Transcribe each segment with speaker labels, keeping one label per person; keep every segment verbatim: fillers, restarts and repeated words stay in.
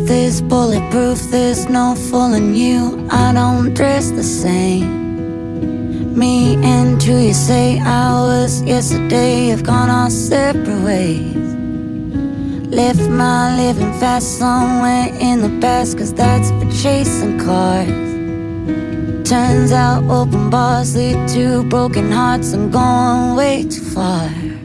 Speaker 1: this bulletproof, there's no fooling you. I don't dress the same. Me and who you say I was yesterday have gone our separate ways. Left my living fast somewhere in the past, cause that's for chasing cars. Turns out open bars lead to broken hearts. I'm going way too far.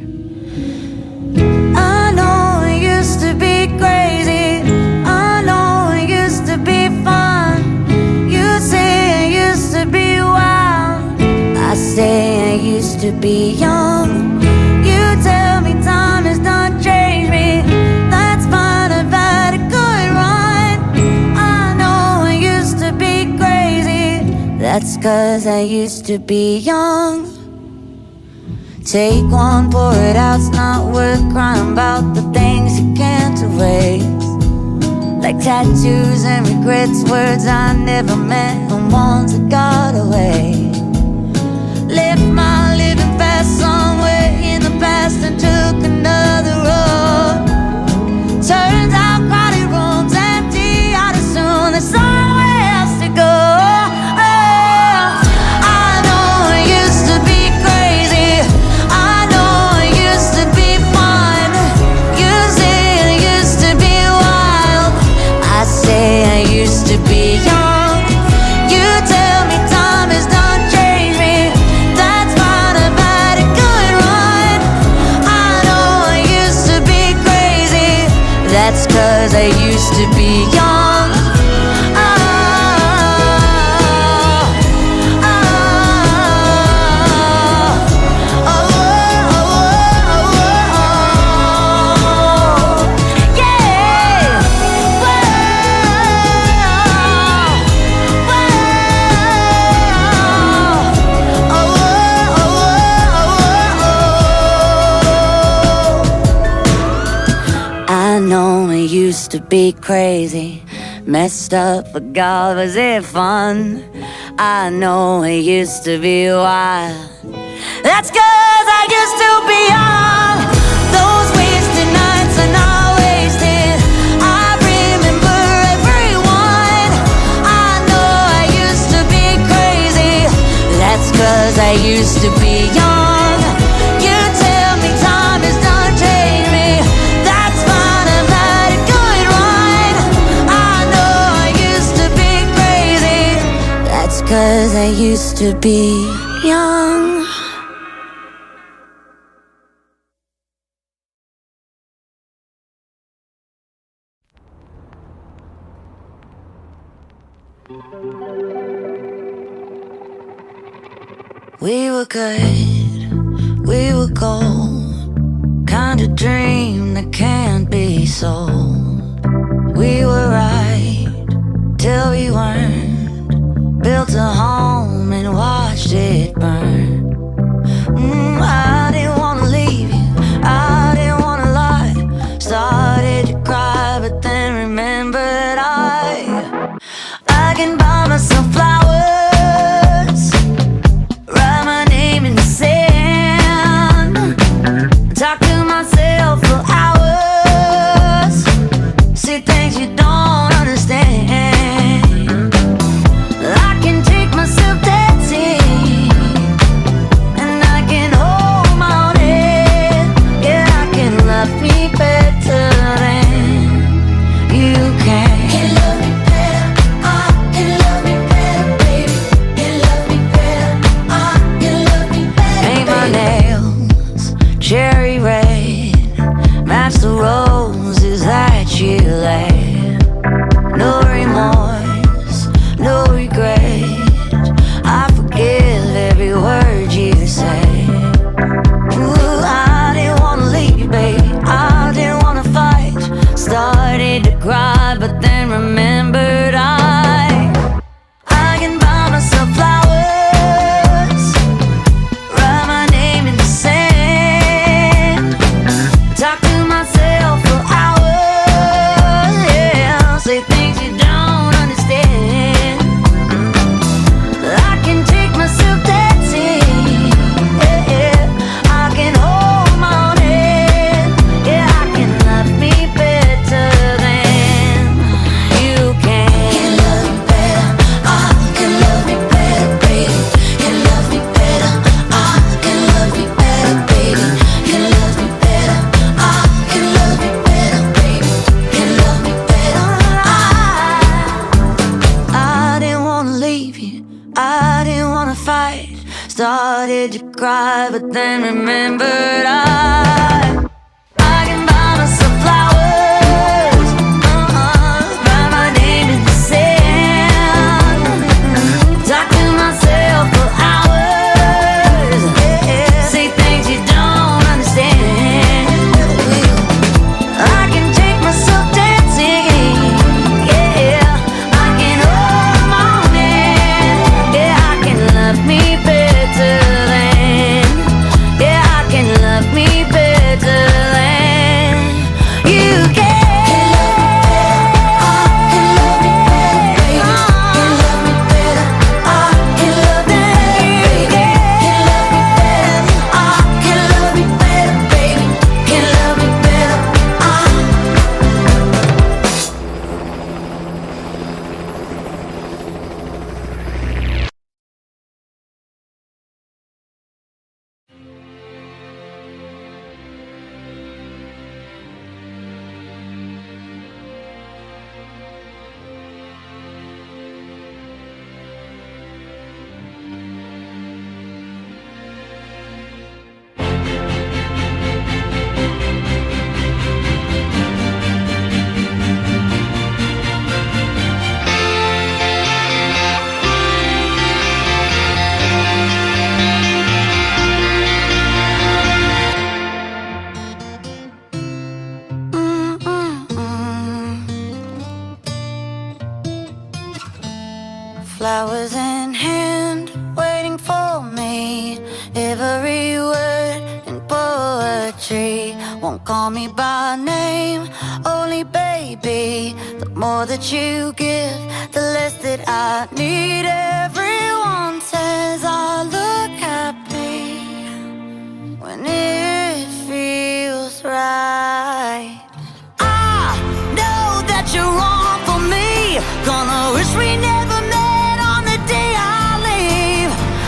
Speaker 1: I know it used to be crazy, I know it used to be fun. You say it used to be wild, I say I used to be young. You tell me time has done changed me, that's fine, I've had a good run. I know I used to be crazy, that's cause I used to be young. Take one, pour it out, it's not worth crying about the things you can't erase. Like tattoos and regrets, words I never meant and ones that got away. Left my living fast somewhere in the past and took another road. Turns out crowded rooms empty out as soon, there's somewhere else to go. Cause I used to be young. Oh, oh, oh, oh, oh, oh, yeah. Whoa, whoa, oh, oh, oh, oh. I know it used to be crazy, messed up, but God, was it fun? I know it used to be wild, that's cause I used to be young. Those wasted nights are not wasted, I remember everyone. I know I used to be crazy, that's cause I used to be young. You tell me time has done changed me, that's fine, I've had a good run. I know I used to be crazy, that's cause I used to be young. We were good, we were gold, kind of dream that can't be sold. We were right till we weren't, built a home and watched it burn. mm, I didn't wanna leave you, I didn't wanna lie. Started to cry but then remembered I I can buy myself flowers, talk to myself for hours, see things you don't started to cry, but then remembered I I can buy myself flowers, uh-uh, write my name in the sand, talk to myself for hours, yeah, say things you don't understand. I can take myself dancing, yeah, I can hold the morning, yeah, I can love me better than, yeah, I can love me better than you can. Flowers in hand, waiting for me. Every word in poetry won't call me by name, only baby. The more that you give, the less that I need. Everyone says I look happy when it feels right. I know that you're wrong for me, gonna wish we never met on the day I leave.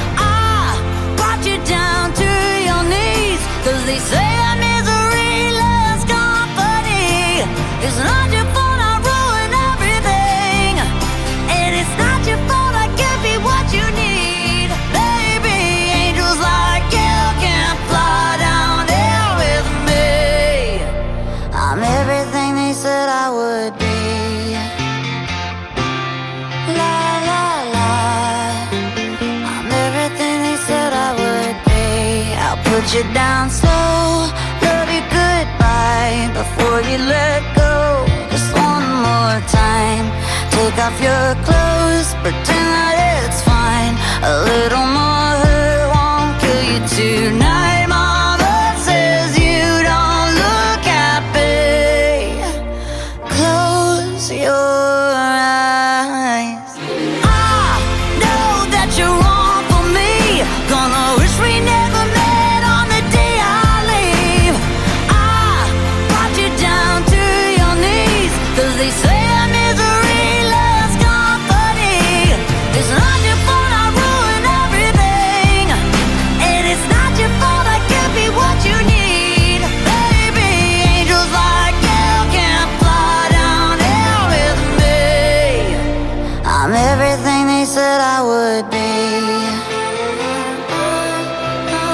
Speaker 1: I brought you down to your knees, cause they say that misery loves company. It's not your fault I ruin everything, and it's not your fault I can't be what you need. Baby, angels like you can't fly down here with me. I'm everything they said I would be. La la la, I'm everything they said I would be. I'll put you down slow, love you goodbye before you let go. Just one more time, take off your clothes, pretend that it's fine. A little more hurt won't kill you tonight. Mama says you don't look happy, close your eyes. I know that you're wrong for me, gonna wish we never met on the day I leave. I brought you down to your knees, cause they say that misery loves company. It's not your fault I ruin everything, and it's not your fault I can't be what you need. Baby, angels like you can't fly down here with me. I'm everything they said I would be.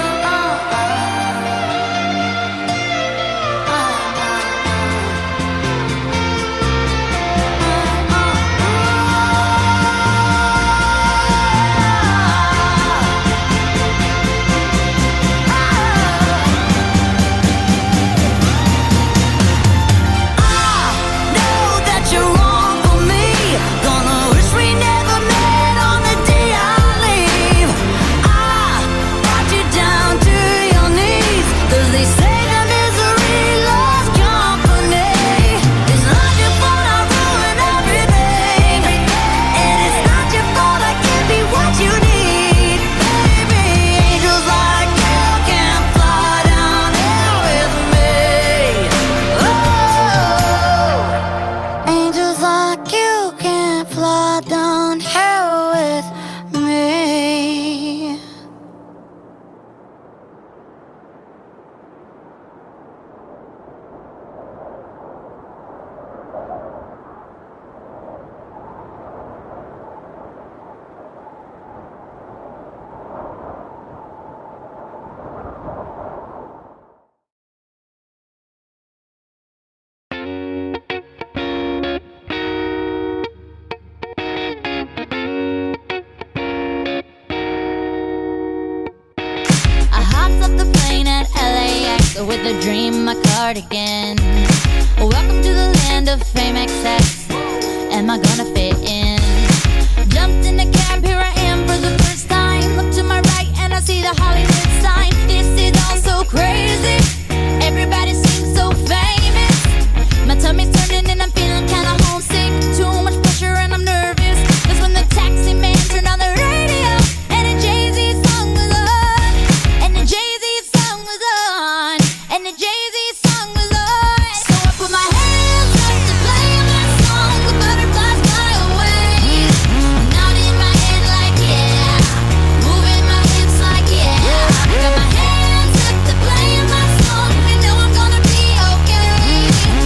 Speaker 1: with a dream, my cardigan. Welcome to the land of fame excess. Am I gonna fit in? Jumped in the cab, here I am for the first time. Look to my right and I see the Hollywood sign. This is all so crazy. Everybody seems so famous. My tummy's turning and I'm feeling kinda homesick. Too much pressure and I'm nervous. That's when the taxi man turned on the radio and a Jay-Z song was on. And the Jay-Z song was on. And the Jay-Z song was on. So I put my hands up to play my song. The butterflies fly away. Nodding in my head like yeah. Moving my hips like yeah. Got my hands up to play my song. You know I'm gonna be okay.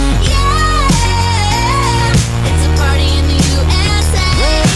Speaker 1: Yeah. It's a party in the U S A.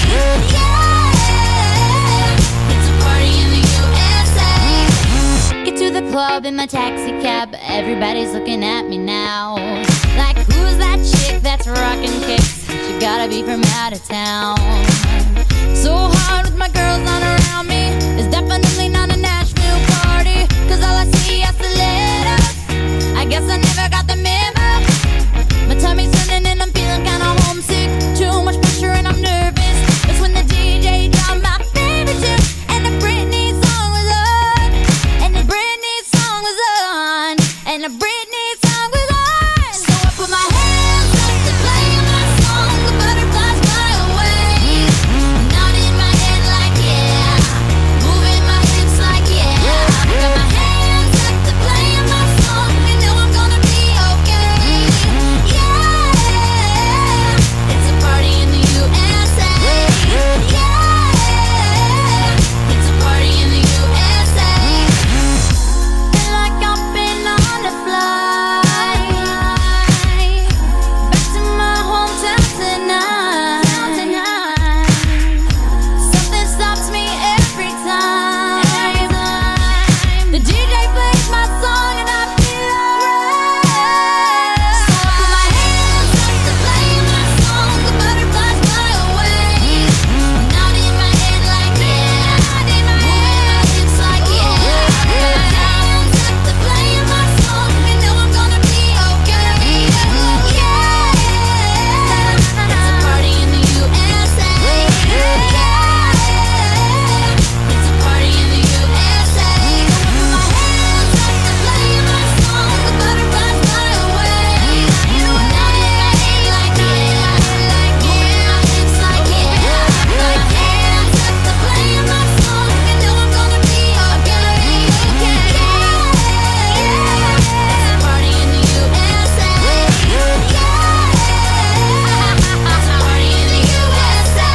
Speaker 1: Yeah. It's a party in the U S A. Get to the club in my taxi cab. Everybody's looking at me now. Like, who's that chick that's rocking kicks? She gotta be from out of town. So hard with my girls on around me. It's definitely not a Nashville party. Cause all I see are stilettos. I guess I never got the memo. My tummy's turning and I'm feeling kinda homesick. Too much pressure and I'm nervous. That's when the D J dropped my favorite tune. And the Britney song was on. And the Britney song was on. And the Britney song was on. So I put my hands up to play my song. The butterflies fly away. Nodding in my head like yeah. Moving my hips like yeah. Got my hands up to play my song. You know I'm gonna be okay. Yeah. It's a party in the U S A. Yeah. It's a party in the U S A. Feel like I've been on a flight back to my hometown tonight. Something stops me every time. The D J plays my song and I feel alright. So I put my hands up to play my song. The butterflies fly away. Nodding in my head like yeah. Moving my hips like yeah. Got my hands up to play my song. You know I'm gonna be okay. Yeah. It's a party in the U S A. Yeah. It's a party in the U S A. I put my hands up to play my song. The butterflies fly away. Nodding in my head like yeah. Moving my hips like yeah. Got my hands up to play my song. You know I'm gonna be okay. Yeah. It's a party in the U S A. Yeah. It's a party in the U S A.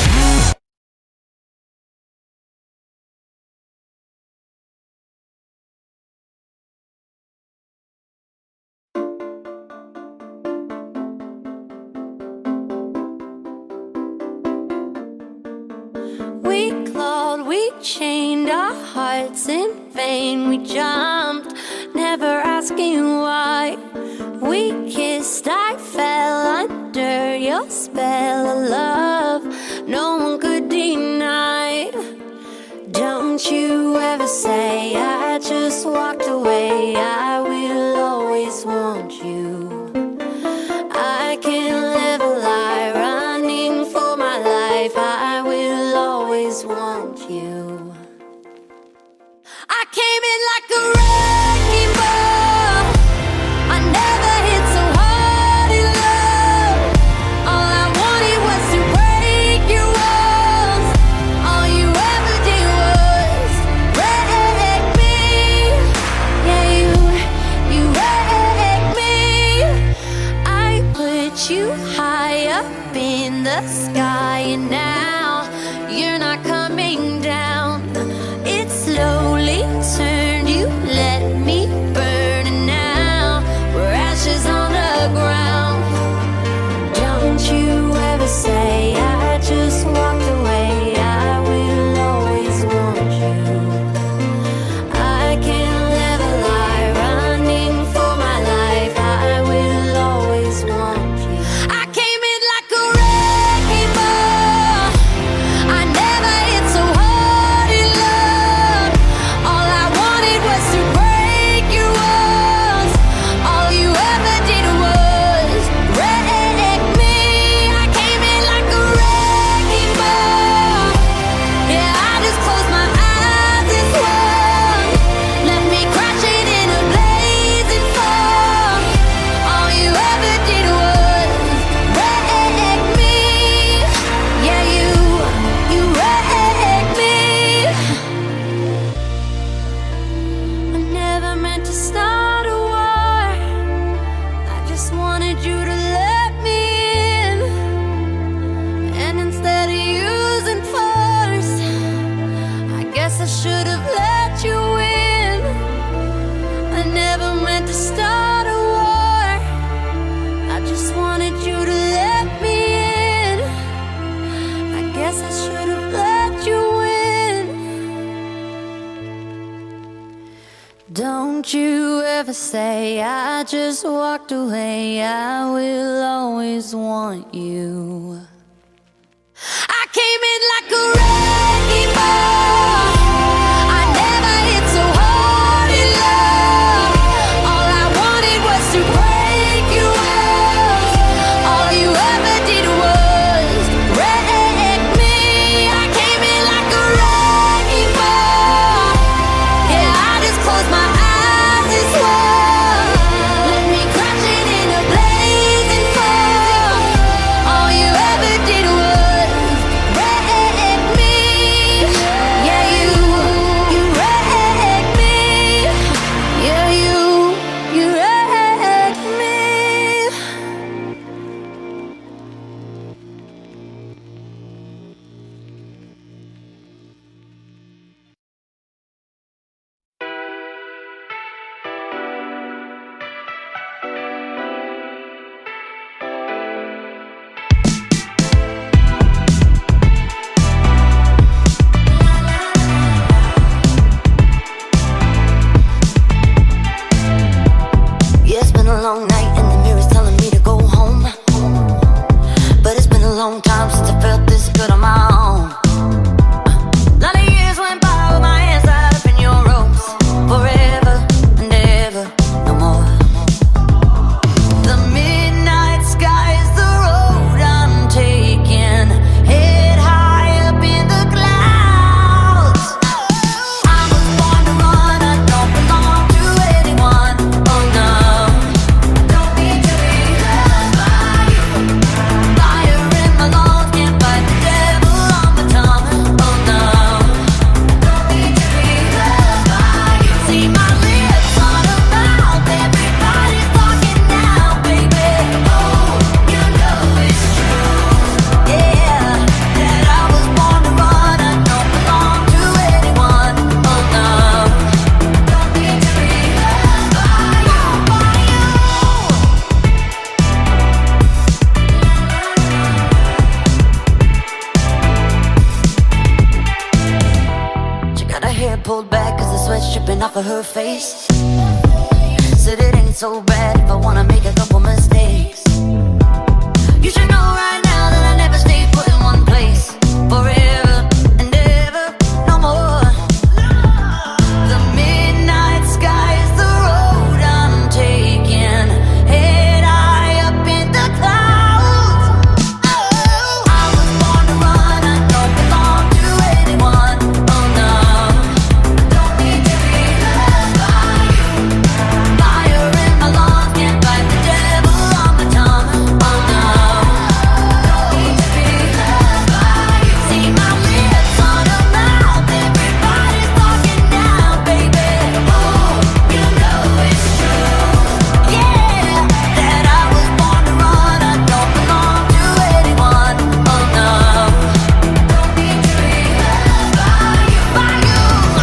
Speaker 1: We clawed, we chained our hearts in vain. We jumped, never asking why. We kissed, I fell under your spell of love. No one could deny. Don't you ever say I just walked away. I will always want you. I can't live a lie running for my life. I will always want you. I came in like a wrecking ball. I never hit so hard in love. All I wanted was to break your walls. All you ever did was break me. Don't you ever say I just walked away. I will always want you. I came in like a wrecking ball. I never hit so hard in love. All I wanted was to break you off. All you ever did was wreck me. I came in like a wrecking ball. Yeah, I just closed my eyes and swore. Let me crashing in a blazing fall. All you ever did was wreck me. Yeah, you, you wrecked me. Yeah, you, you wrecked me. Yeah, it's been a long night and the mirror's telling me to go home. But it's been a long time since I felt this good on my own. Lot of years went by with my hands tied up in your ropes. Forever and ever, no more. The midnight sky is the road I'm taking. Head high up in the clouds. I was born to run, I don't belong to anyone. Oh no, don't need to be loved by you. Fire in my lungs, can't fight the devil on my tongue. Oh no, don't need to be loved by you. See my lips on a mouth, everybody's talking now, baby. Oh, you know it's true. Yeah, that I was born to run, I don't belong to anyone. Oh no, don't need to be loved by you, by you. She got her hair pulled back cause the sweat's dripping off of her face. Said it ain't so bad if I wanna make a couple mistakes. You should know right now that I never stay put in one place. Forever and ever, no more. The midnight sky is the road I'm taking. Head high up in the clouds. Oh, I was born to run, I don't belong to anyone. Oh no, don't need to be loved by you. Fire in my lungs, can't fight the devil on my tongue. Oh no, don't need to be loved by you. See my lips on a mouth, everybody's talking now, baby. Oh, you know it's true. Yeah, that I was born to run, I don't belong to anyone. Oh no, don't need to be loved by you, by you.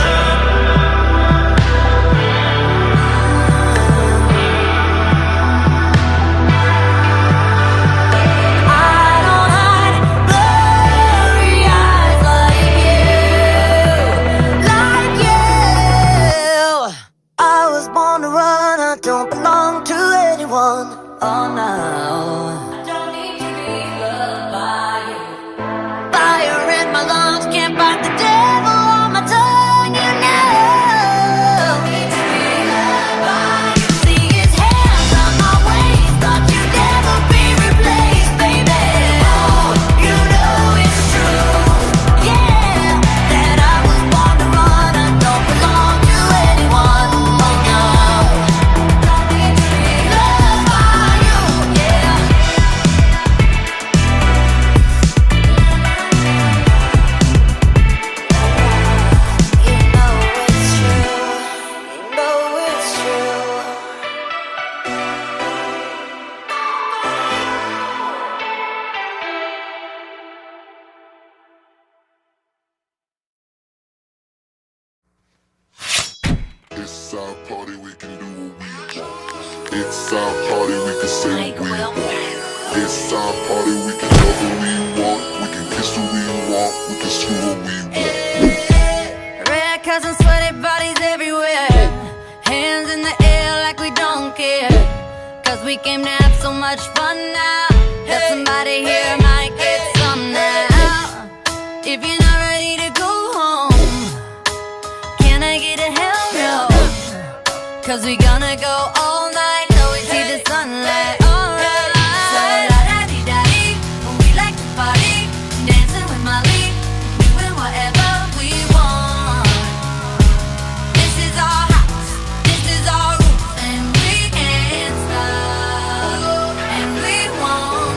Speaker 1: I don't hide blurry eyes like you, like you. I was born to run, I don't belong to anyone. Oh no, I don't need to be loved by you. Fire in my lungs, can't fight the devil on my tongue, you know. Don't need to be loved by you. See his hands on my waist, thought you'd never be replaced, baby. Oh, you know it's true. Yeah, that I was born to run, I don't belong to anyone. Oh no, don't need to be loved by you. Yeah. You know it's true. You know it's true.
Speaker 2: It's our party, we can do what we want. It's our party, we can say what we want. It's our party, we can love who we want. We can kiss who we want. We can screw who we want.
Speaker 1: Red cousins, sweaty bodies everywhere. in the air like we don't care, cause we came to have so much fun now. That somebody here might get some now. If you're not ready to go home, can I get a hell no? Cause we gonna go all night till we see the sunlight. Alright. So la-da-dee-da-dee, we like to party, dancing with Molly, doing whatever we want. This is our house, this is our roots, and we can't stop, and we won't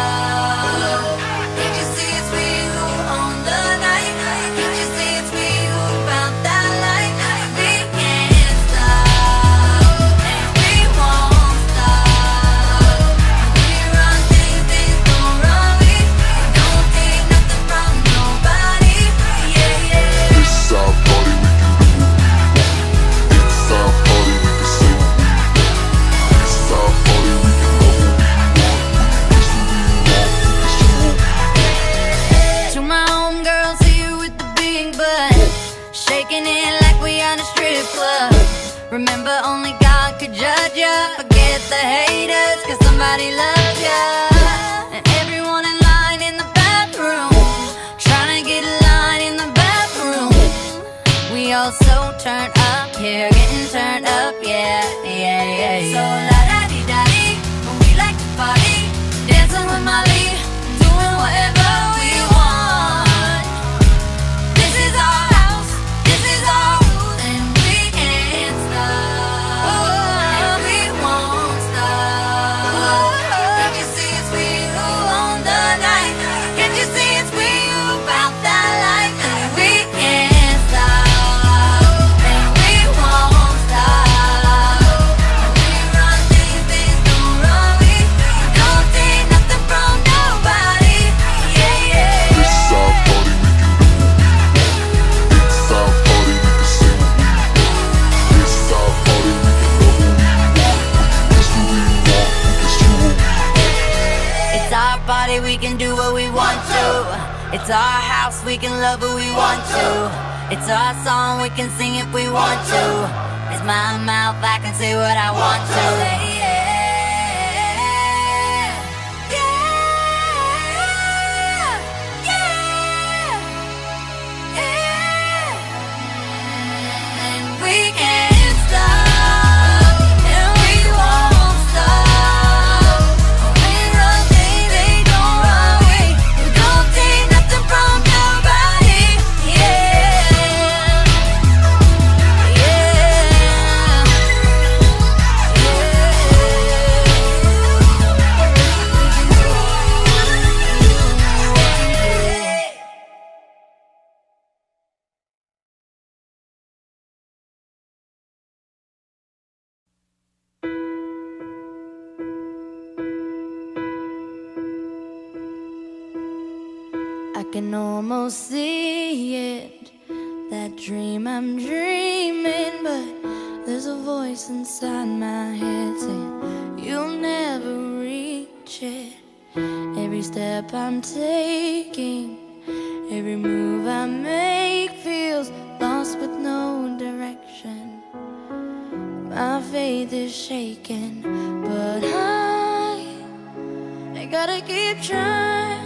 Speaker 1: stop. Can't you see it's we who own the night? Can't you see it's we who found that light? We can't stop, and we won't stop. We run things, things don't run we. Don't take nothing from nobody. Yeah, yeah.
Speaker 2: This is our party, we can do what we want. It's our party, we can say what we want. This is our party, we can love what we want. We can kiss what we want, we can do what we want.
Speaker 1: To my homegirls here with the big butt, shaking it like we on a strip club. Remember, only God could judge ya. Forget the haters, cause somebody loves ya. And everyone in line in the bathroom, trying to get a line in the bathroom. We all so turned up here, getting turned up, yeah, yeah, yeah, yeah. So la-da-dee-da-dee, we like to party, dancing with Molly, doing whatever we want. This is our house, this is our rules, and we can't stop, and we won't stop. Can't you see it's we who own the night? Can't you see it's we who found that light? And we can't stop, and we won't stop. We run things, things don't run we. Don't take nothing from nobody. Yeah, yeah.
Speaker 2: This is our party, we can do what we want. It's our party, we can say what we want. This is our party, we can love what we want. We can kiss what we want, we can do what we want.
Speaker 1: It's our party, we can do what we want to. It's our house, we can love who we want to. It's our song, we can sing if we want to. It's my mouth, I can say what I want to. Yeah, yeah, yeah, yeah. And we can't stop, and we won't stop. We run things, they don't run we. We don't take nothing from nobody. Yeah, yeah, yeah. I can almost see it, that dream I'm dreaming, but there's a voice inside my head saying you'll never reach it. Every step I'm taking, every move I make feels lost with no direction. My faith is shaking, but I, I gotta keep trying.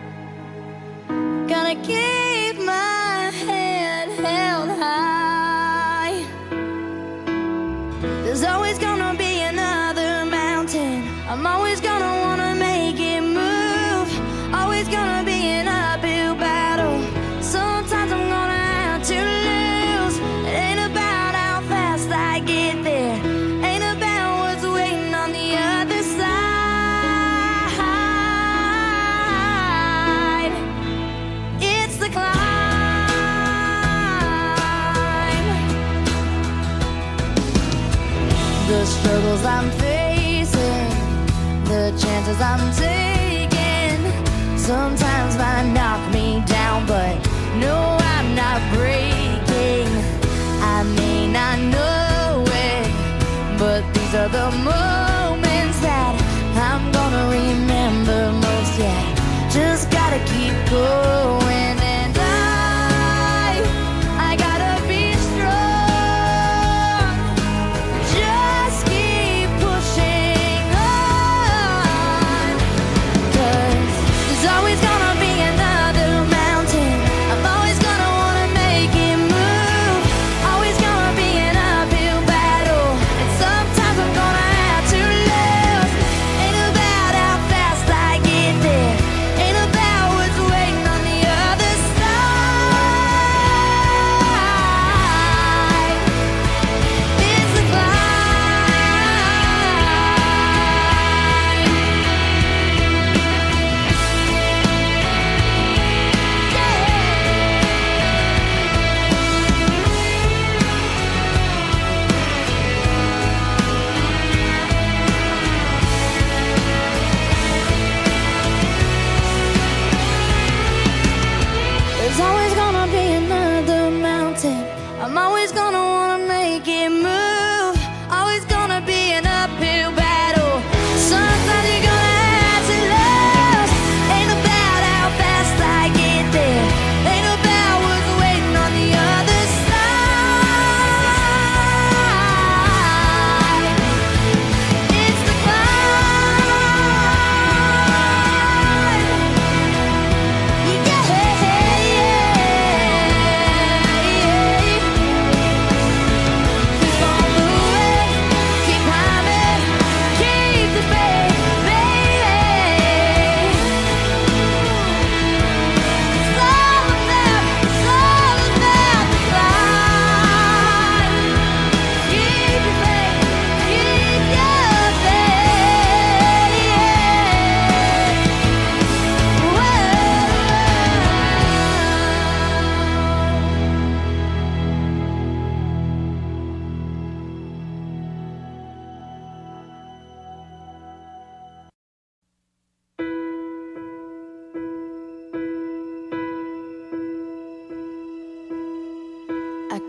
Speaker 1: Gotta keep my head held high. There's always gonna be another mountain. I'm always gonna wanna make it move. Always gonna be an uphill battle. Sometimes I'm gonna have to lose. It ain't about how fast I get there, ain't about what's waiting on the other side. It's the climb. The struggles I'm facing, the chances I'm taking, sometimes might knock me down, but no, I'm not breaking. I may not know it, but these are the moments that I'm gonna remember most. Yeah, just gotta keep going, and I, I gotta be strong.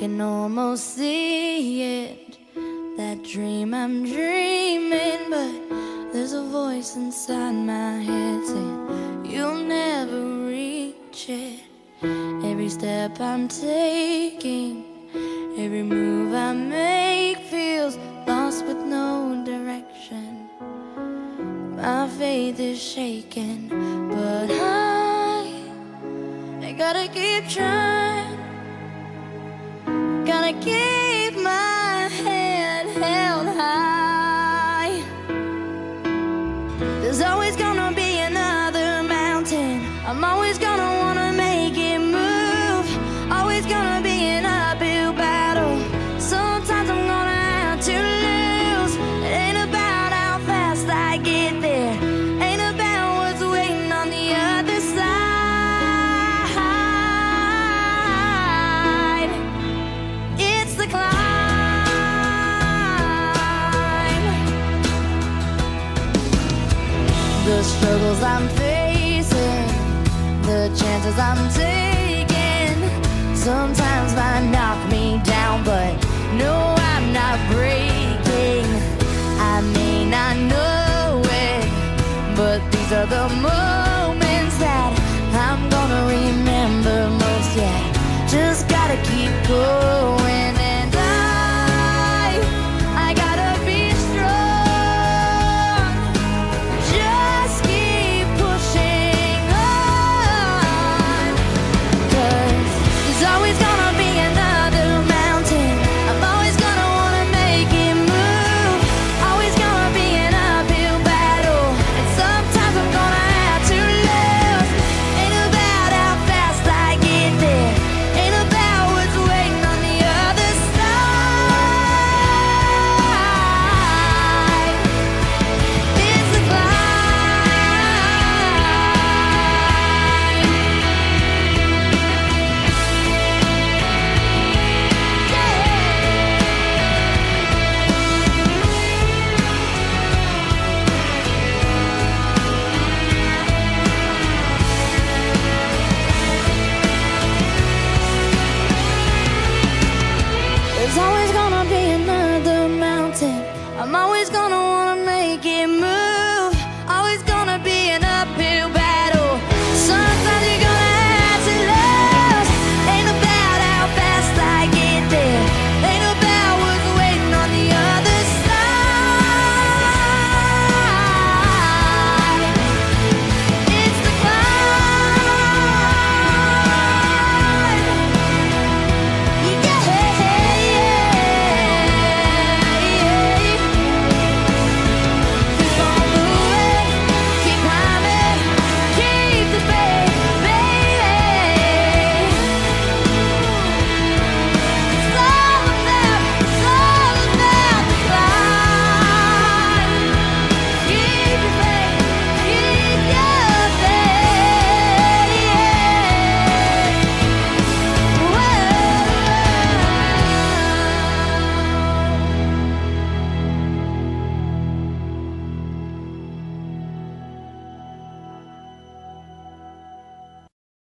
Speaker 1: can almost see it, that dream I'm dreaming, but there's a voice inside my head saying you'll never reach it. Every step I'm taking, every move I make feels lost with no direction. My faith is shaking, but I, I gotta keep trying. Gotta keep my head held high. There's always gonna be another mountain. I'm always gonna wanna make it move. Always gonna be an uphill battle. Sometimes I'm gonna have to lose. It ain't about how fast I get there, ain't about what's waiting on the other side. It's the climb. The struggles I'm facing, the chances I'm taking, sometimes might knock me down, but